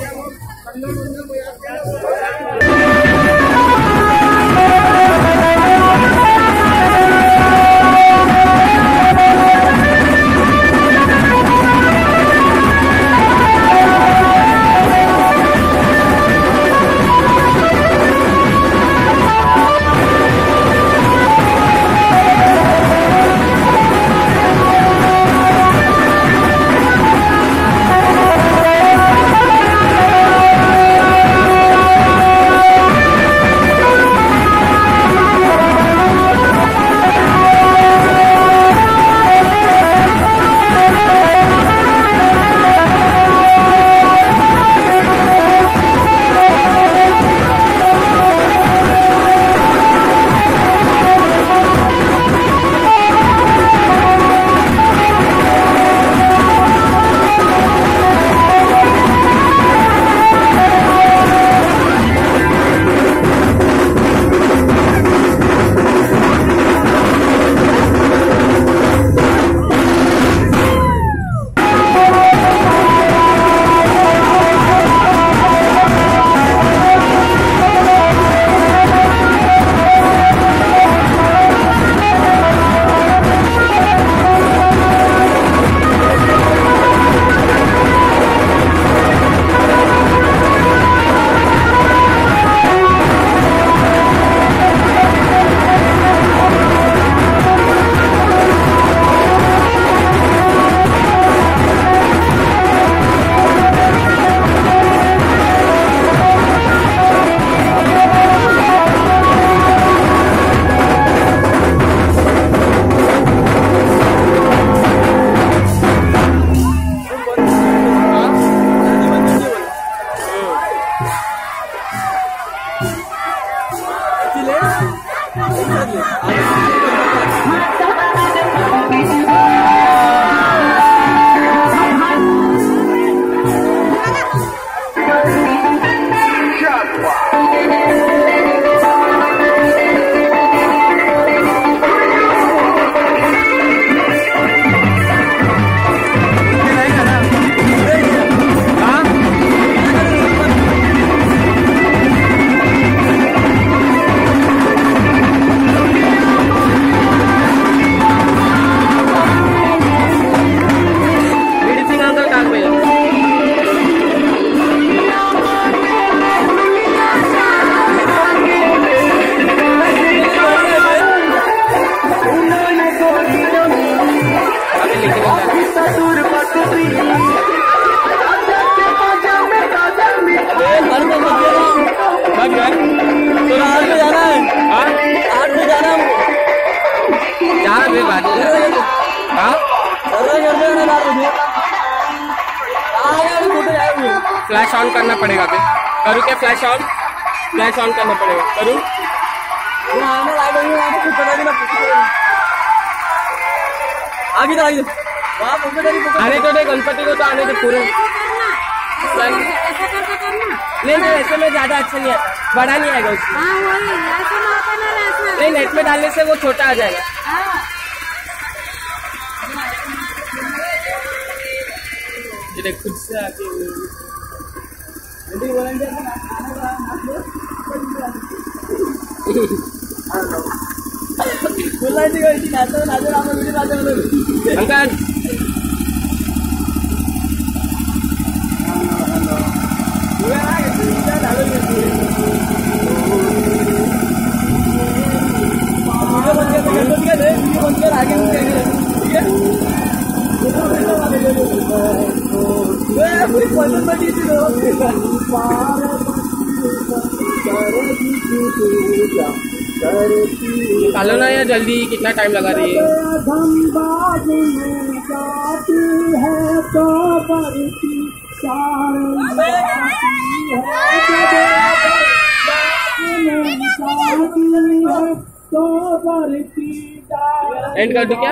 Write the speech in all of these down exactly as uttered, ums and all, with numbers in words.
Flash on करना पड़ेगा फिर करूँ क्या? फ्लैश ऑन फ्लैश ऑन करना पड़ेगा। करूँ आने तो दे गणपति को, तो आने तो पूरे नहीं नहीं ऐसे में ज्यादा अच्छा नहीं आता, बड़ा नहीं आएगा उसमें। नहीं नेट में डालने से वो छोटा आ जाएगा। खुद से आके निकालो ना यार जल्दी, कितना टाइम लगा रही है। एंड कर दो क्या?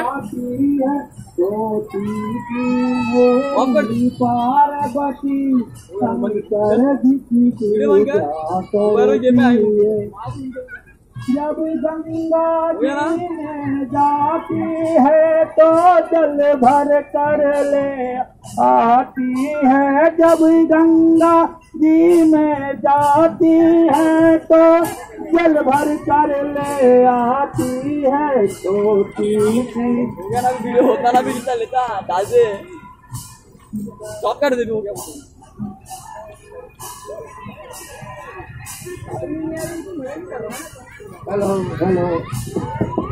ऑफ कर दो। जब गंगा जी में जाती है तो जल भर कर ले आती है। जब गंगा जी में जाती है तो जल भर कर ले आती है। तो वीडियो होता ना, भी लेता डाल दे, स्टॉप कर दे। हो गया हेलो हेलो